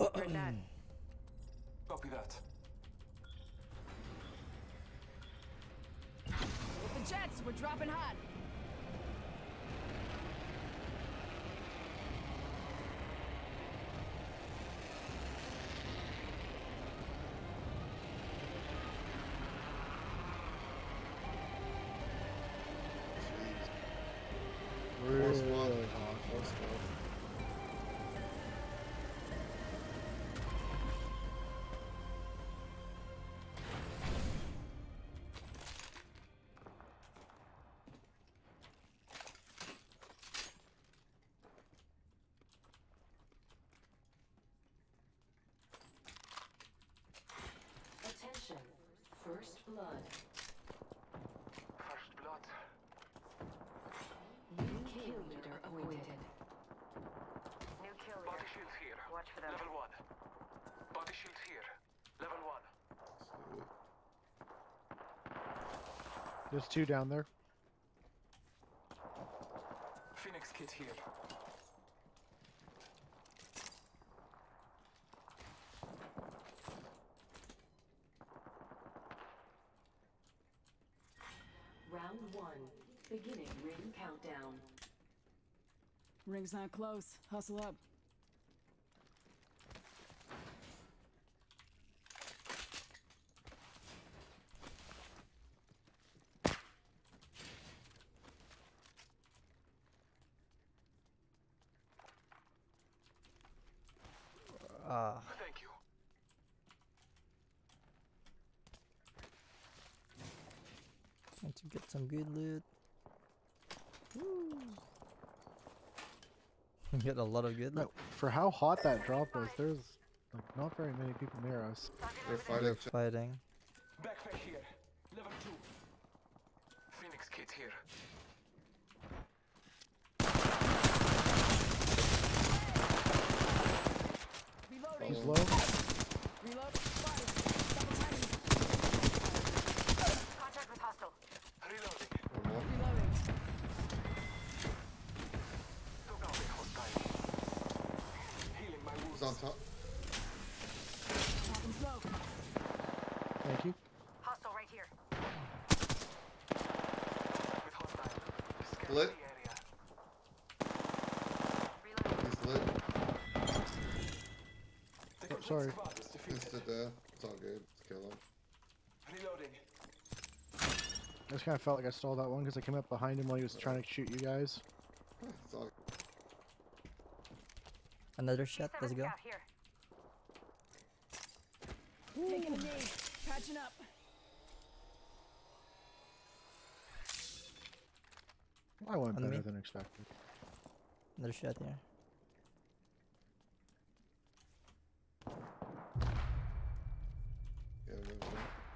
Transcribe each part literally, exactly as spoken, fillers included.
Heard that. Copy that. With the jets, we're dropping hot. Really hot. Let's go. Attention, first blood. First blood. New kill leader appointed. New kill Body leader. shields here. Watch for them. Level one. Body shields here. Level one. There's two down there. Phoenix kit here. Round one, beginning ring countdown. Ring's not close. Hustle up. Ah. Thank you. Need to get some good loot. Woo. Get a lot of good loot. No, for how hot that drop was, there's like not very many people near us. They're fighting. They're fighting. Backpack here. Level two. Phoenix kit here. Reloading. He's low. Reload. Fire. Double timing. Contact with hostile. Reloading. One more. Reloading. Took out a hostile. Healing my wounds. He's on top. Popping smoke. Thank you. Hostile right here. With hostile. Scan Lit. the area. Reloading. He's lit. The Oh, complete sorry. squad is defeated. He's to death. It's all good. Let's kill him. Reloading. I just kind of felt like I stole that one because I came up behind him while he was trying to shoot you guys. It's all Another shot. Let's go. Scout here. Taking a knee. Patching up. I went On better me. than expected. Another shot here. yeah, move on.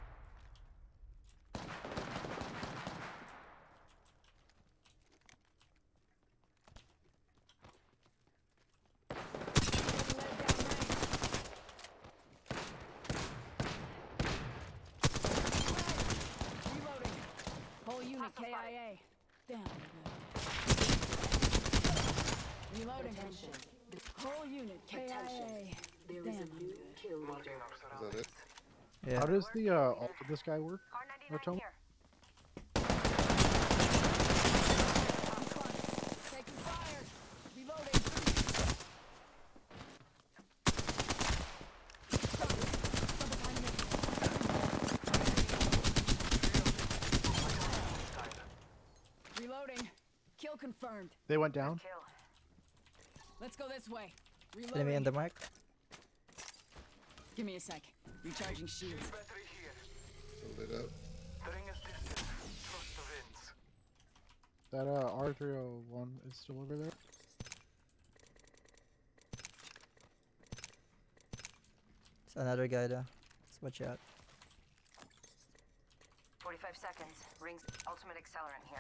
Reloading. Whole unit K I A. Damn. Reloading. Attention, Whole unit K I A. there is a Damn. new kill leader. Marking our Is surroundings. that it? Yeah. How does the uh, ult of this guy work? R Or Tom? ninety-nine here. Taking fire. Reloading. Reloading. Kill confirmed. They went down. Kill. Let's go this way. Enemy Reloading. on the mark. Give me a sec. Recharging shields. Battery here. Still lit up. The ring is distant. Trust the winds. That uh, R three oh one is still over there. It's another guy though. Let's watch out. forty-five seconds. Rings ultimate accelerant here.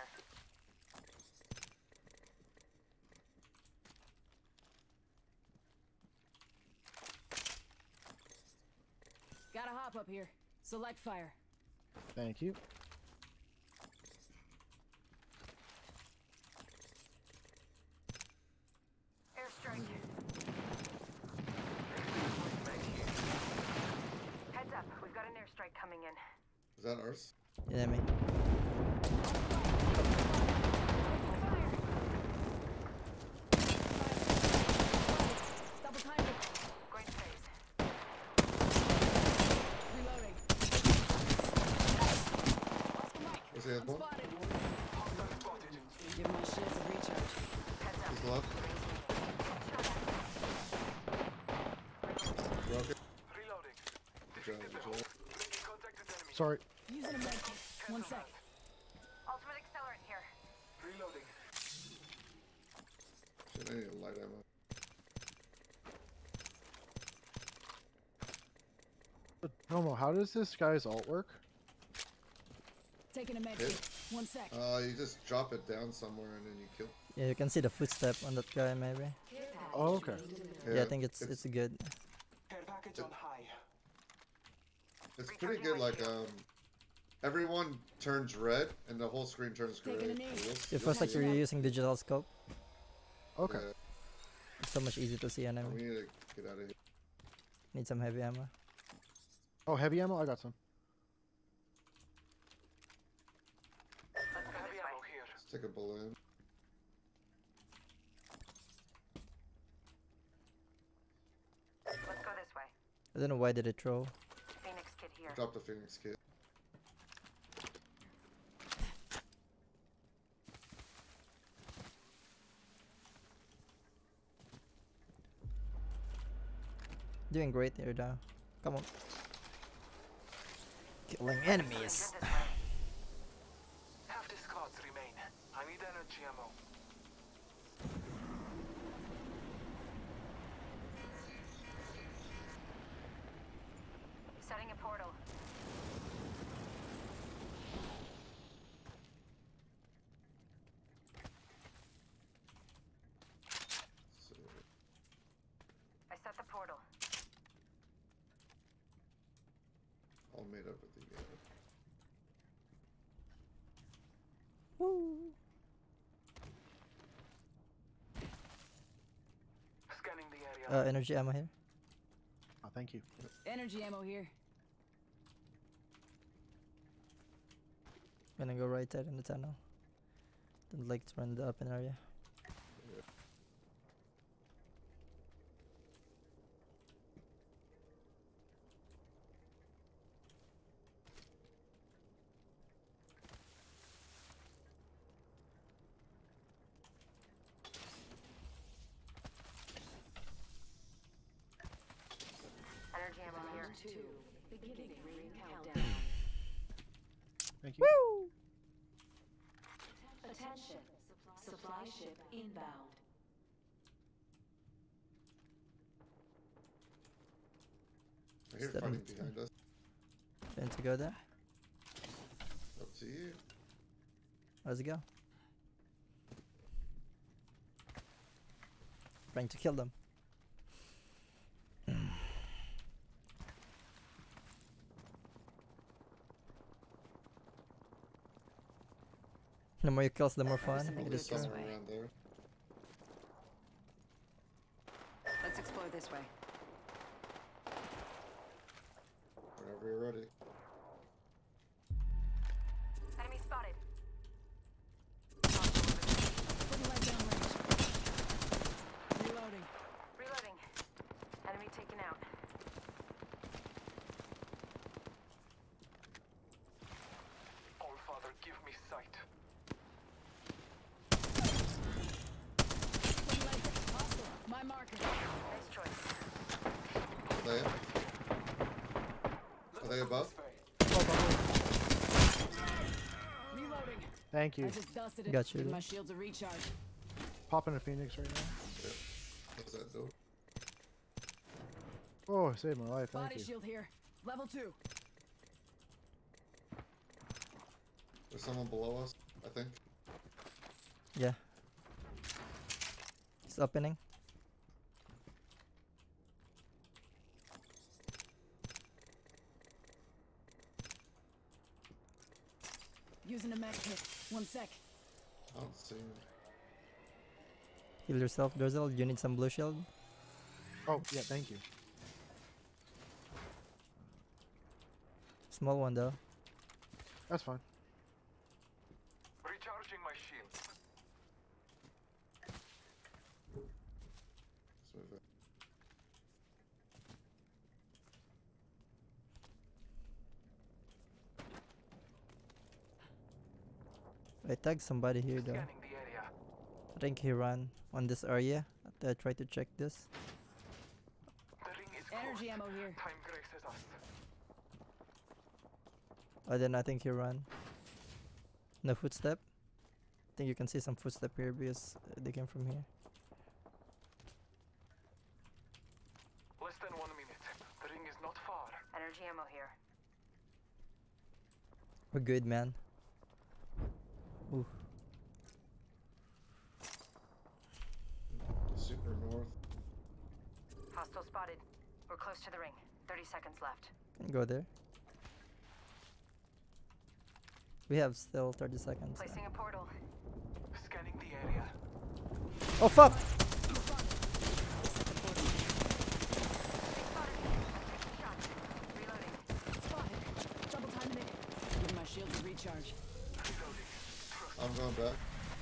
Gotta hop up here. Select fire. Thank you. Airstrike. coming in. Is that ours? Enemy. Double time it. Going phase. Reloading. Oscar Mike. Where's the other I'm one? spotted. Hostile spotted. Give my shields a recharge. Heads up. He's left. Rocket. Reloading. Good job, good job. Making contact with enemy. Sorry. Using a med kit. One sec. Ultimate accelerant here. Reloading. Shit, I need a light ammo. But Homo, how does this guy's ult work? Taking a med Hit. kit. One sec. Uh, you just drop it down somewhere and then you kill. Yeah, you can see the footstep on that guy maybe. Oh, okay. Yeah, I think it's it's good. Care package on high. It's pretty good. Like um, everyone turns red and the whole screen turns gray. Taking a knee. And you'll- It you'll feels like see you're it. using digital scope. Okay. Yeah. It's so much easier to see We enemy. need to get out of here. Need some heavy ammo. Oh, heavy ammo? I got some. Let's go Heavy this ammo way. here. Let's take a balloon. Let's go this way. I don't know why did it throw. Phoenix kit here. Drop the Phoenix kit. Doing great here now. Come on. Killing enemies. Good this way. Half the squads remain. I need energy ammo. Setting a portal. So, I set the portal. all made up with the uh, Woo. Scanning the area. Uh, energy ammo here. Oh, thank you. Energy ammo here. Gonna go right there in the tunnel. Don't like to run the open area. Energy ammo here. Round two. Beginning ring countdown. Thank you. Attention. Supply ship inbound. I hear Seven fighting to- behind us. Going to go there. Up to you. Let's go. Trying to kill them. The more you kills, the more fun. Something You Probably just this go. somewhere way. around there. Let's explore this way. Whenever you're ready. Enemy spotted. Putting light down range. Reloading. Reloading. Enemy taken out. All Father, give me sight. Putting light down. Hostile. My marker. Nice choice. Are they? Are they above? Reloading. Thank I you. just dusted it. Got you. Give my shields a recharge. Popping a Phoenix right now. What's that door? Oh, saved my life. Thank Body you. shield here. Level two. There's someone below us, I think. Yeah. It's opening. Using a med kit. One sec. I don't see him. Heal yourself, Drizzle. You need some blue shield. Oh, yeah, thank you. Small one though. That's fine. Recharging my shields. Let's move it. I tagged somebody here though. Scanning the area. I think he ran on this area. I try to check this. The ring is Energy close. ammo here. Time graces us. Oh, then I think he ran. No footstep. I think you can see some footstep here because uh, they came from here. Less than one minute. The ring is not far. Energy ammo here. We're good, man. Ooh. Super north. Hostile spotted. We're close to the ring. thirty seconds left. Can go there. We have still thirty seconds. Placing a portal. Scanning the area. Oh fuck! Shot. Reloading. Spotted. Double timing it. Giving my shield a recharge. Reloading. I'm going back.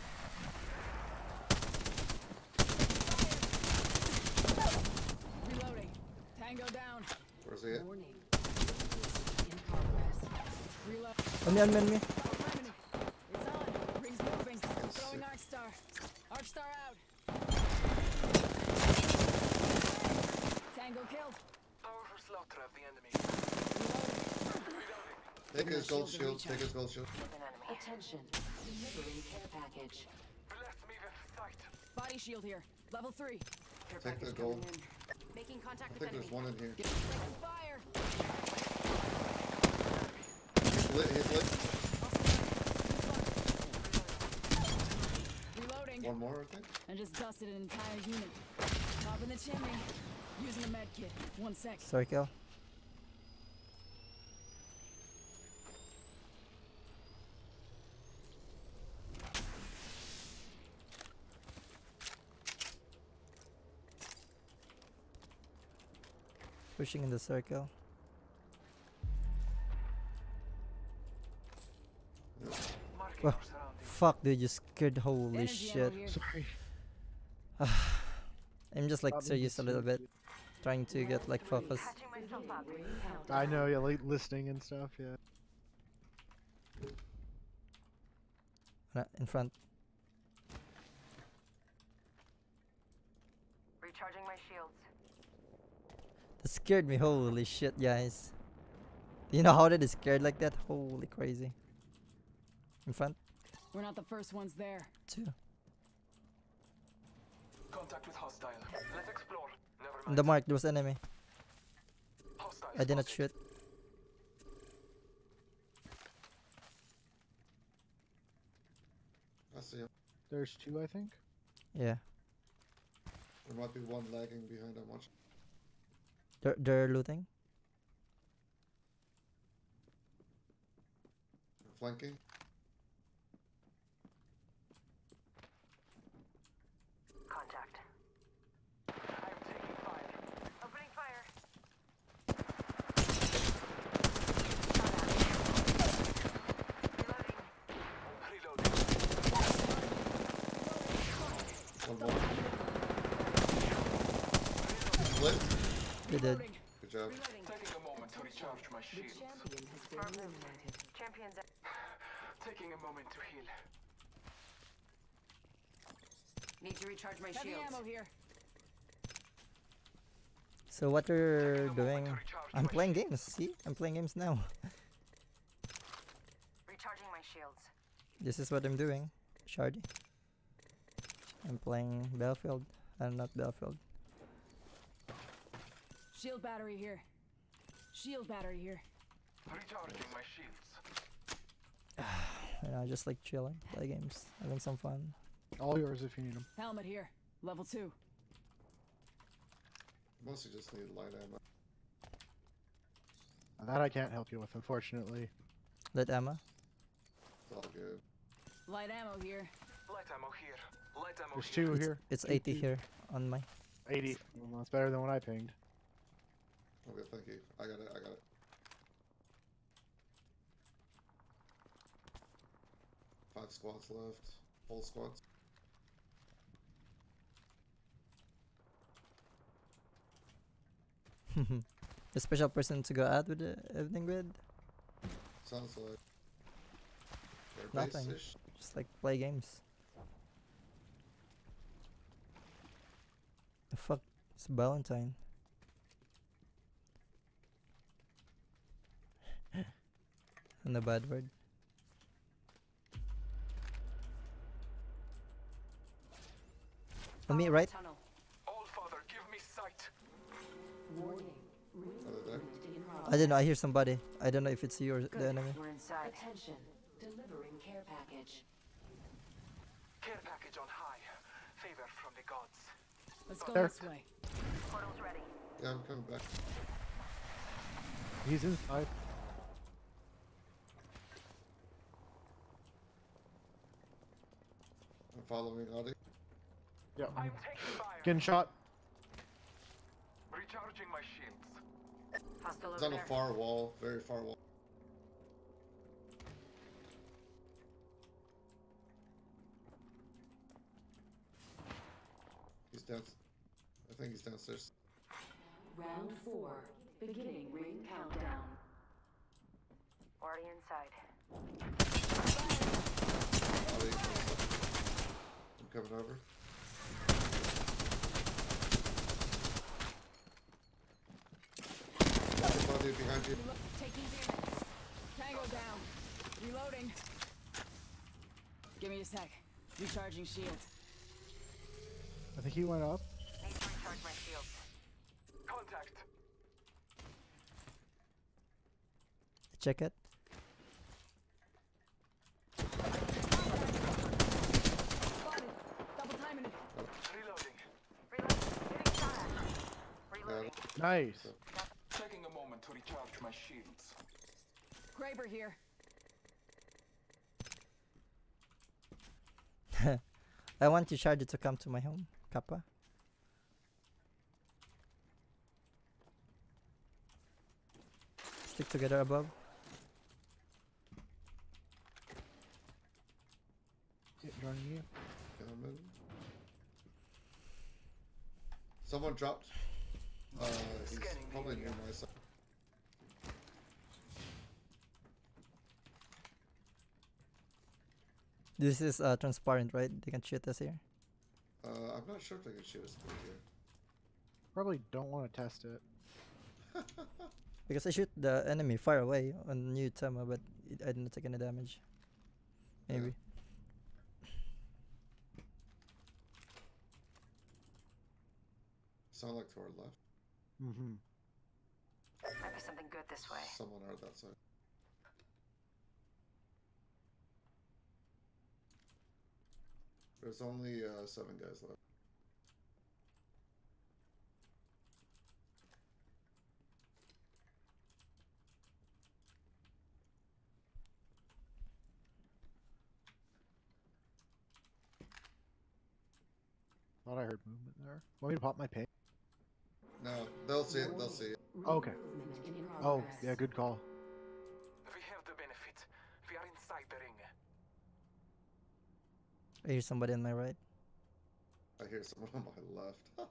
Reloading. Tango down. Where's he at? Warning. In progress. Reload. On me, on me, on me. Double timing it. It's on. Ring's moving. Throwing Arc Star. Arc Star out. Tango killed. Powerful slaughter of the enemy. Reloading. Reloading. Take his gold Shields are shield. recharged. Take his gold shield. An enemy. Attention. Delivering care package. Bless me with sight. Body shield here. Level three. Care Take the package gold. coming in. Making I contact with think enemy. there's one in here. Get taking fire. He's lit. He's lit. Reloading. One more, I think. I just dusted an entire unit. Top in the chimney. Using a med kit. One sec. Circle. Pushing in the circle. Marking Well, our surroundings. Fuck, dude, you scared. Holy Energy shit. ammo here. Sorry. I'm just like Probably serious a little bit. just- Trying to get like focus. Patching myself up. Ring countdown. I know, yeah, like listening and stuff, yeah. Uh, In front. Recharging my shields. That scared me. Holy shit, guys. Do you know how that is scared like that? Holy crazy. In front. We're not the first ones there. Two. Contact with hostile. Let's explore. Never On mind. the mark, there was enemy. Hostile I did not spotted. shoot. I see him. There's two, I think. Yeah. There might be one lagging behind. I'm watching. They're, they're looting. Flanking. Contact. I'm taking fire. Opening fire. Reloading. Reloading. One more. Lit. They did. Reloading. Good job. Reloading. Taking a moment to recharge my The shields. champion has been eliminated. Champions. Taking a moment to heal. Need to recharge my Heavy shields. ammo here. So what you're Taking a moment doing? to recharge I'm my playing shields. games. See? I'm playing games now. Recharging my shields. This is what I'm doing. Shardy. I'm playing Battlefield. I'm not Battlefield. Shield battery here. Shield battery here. Recharging my shields. You know, just like chilling, play games, having some fun. All yours if you need them. Helmet here. Level two. Mostly just need light ammo. That I can't help you with, unfortunately. Let Emma. It's all good. Light ammo here. Light ammo here. Light ammo There's here. two It's, here. it's Two, eighty two. here on my. eighty. Well, that's better than what I pinged. Okay, thank you. I got it. I got it. five squads left. Full squads. A special person to go out with the evening grid? Sounds like. They're Nothing. base-ish. Just like play games. The fuck? It's Valentine. And a bad word. On me, right? Tunnel. All Father, give me sight. Warning. Ring Are they there? movement in progress. I don't know. I hear somebody. I don't know if it's you or the Good. enemy. We're inside. Attention. Delivering care package. Care package on high. Favor from the gods. Let's go There. this way. Portal's ready. Yeah, I'm coming back. He's inside. I'm following Audi. Yeah. I'm taking fire. Getting shot. Recharging my shields. Hostile He's over on a there. far wall, very far wall. He's down. I think he's downstairs. Round four. Beginning ring countdown. Already inside. Audi, I'm coming over. Audi behind you. Relo- taking damage. Tango down. Reloading. Give me a sec. Recharging shields. I think he went up. Need to recharge my shields. Contact. Check it. Spotted. Double timing it. Reloading. Reloading. Getting shot at. Reloading. Nice. Taking a moment to recharge my shields. Graber here. I want you, Charger, to come to my home, Kappa. Stick together above. Yeah, joining you. Coming. Someone dropped. Uh, he's Scanning the probably area. near my side. This is uh, transparent, right? They can shoot us here. Uh, I'm not sure if they can shoot us through here. Probably don't want to test it. Because I shoot the enemy far away on new Tama, but it, I didn't take any damage. Maybe. Sound like to our left. Mm-hmm. Might be something good this way. Someone are that side. There's only uh, seven guys left. Thought I heard movement there. Want me to pop my ping? No, they'll see it. They'll see it. Ring Okay. movement in Oh, progress. yeah, good call. We have the benefit. We are inside the ring. I hear somebody on my right. I hear someone on my left.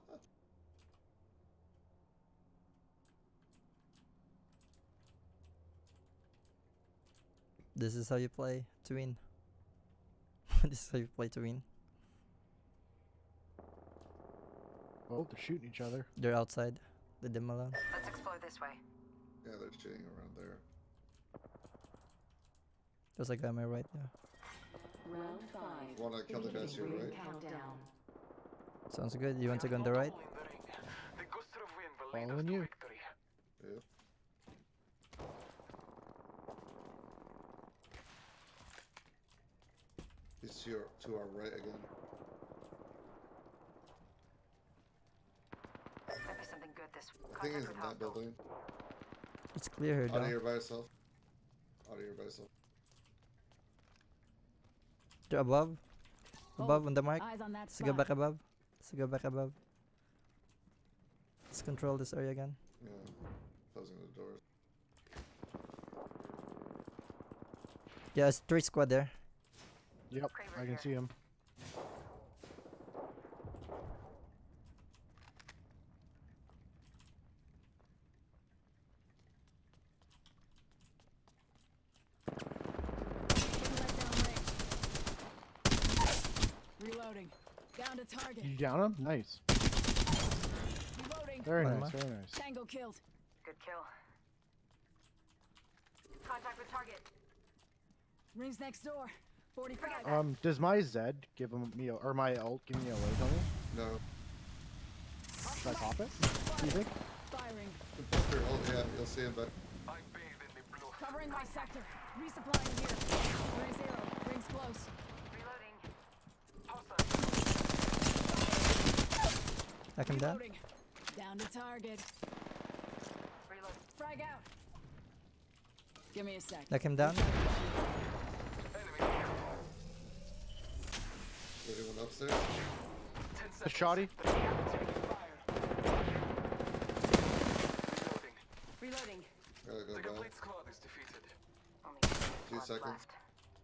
This is how you play to win. This is how you play to win. Oh, they're shooting each other. They're outside. Leave them alone. Let's explore this way. Yeah, they're shooting around there. There's a guy on my right. Yeah. Round five. Wanna kill the guys here, Beginning ring right? countdown. Sounds good. You want to We go on are the not right? all in the ring. The gust of wind will lead us Following to you. victory. Yep. He's to, your, to our right again. Might be something good this way. I think he's Contact in with that hostile. building. It's clear here, Out of though. here by yourself. Out of here by yourself. They're above. Oh, Above on the mark. Eyes on that Let's go spot. back above. Let's go back above. Let's control this area again. Yeah. Closing the doors. Yeah, it's three squad there. Yep, Kraber I can here. see him. Reloading. Down to target. You down him? Nice. Reloading. Very One nice, more. very nice. Tango killed. Good kill. Contact with target. Rings next door. forty-five. Um, does my Zed give him me a, or my ult give me a load on me? No. Should I pop it? Do you think? Firing. The bunker, oh yeah, you'll see him, but I bathe in the blue. Covering my sector. Resupplying here. Three zero. Rings close. Reloading. Hostile. Knock him down. Reloading. Down to target. Reload. Frag out. Give me a sec. Knock him down. Enemy here. anyone upstairs? Ten The seconds. shoddy? Taking fire. Reloading. Reloading. Gotta The go back. complete squad is defeated. Only Two squads seconds. left.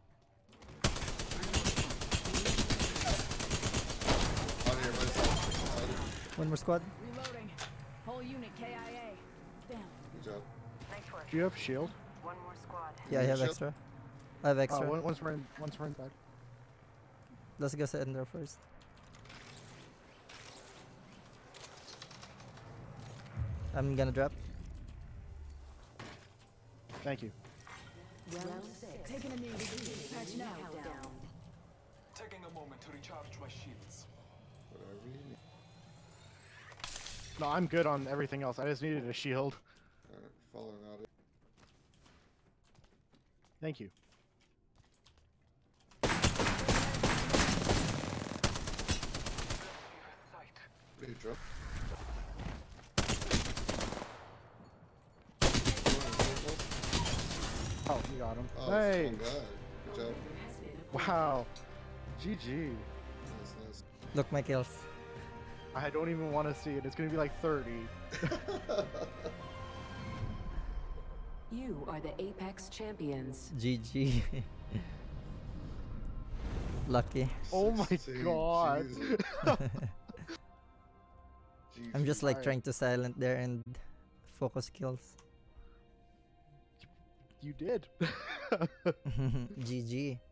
On here, myself. One more squad. Reloading. Whole unit K I A. Damn. Good job. Nice work. Do you have shield? One more squad. Yeah, I have Shield? extra. I have extra. Oh, one, one's running, one's running back. Let's go sit in there first. I'm gonna drop. Thank you. Round six. Taking a knee. Patching out. Countdown. Taking a moment to recharge my shields. Whatever you need. No, I'm good on everything else. I just needed a shield. Alright, following out it. Thank you. Sight. What do you drop? Oh, you got him. Oh, Hey! it's one guy. Good job. Wow. G G. Nice, nice. Look my kills. I don't even want to see it. It's gonna be like thirty. You are the Apex champions. G G. Lucky. Oh my sixteen, god. Jesus. I'm just like Alright. trying to silent there and focus kills. You did. G G.